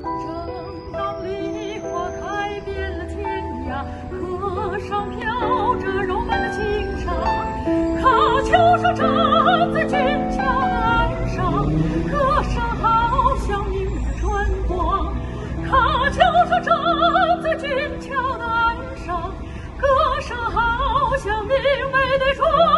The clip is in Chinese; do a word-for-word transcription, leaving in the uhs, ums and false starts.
正当梨花开遍了天涯，河上飘着柔漫的轻纱，可秋收站在俊俏岸上，歌声好像明媚的春光。可秋收站在俊俏的岸上，歌声好像明媚的春光。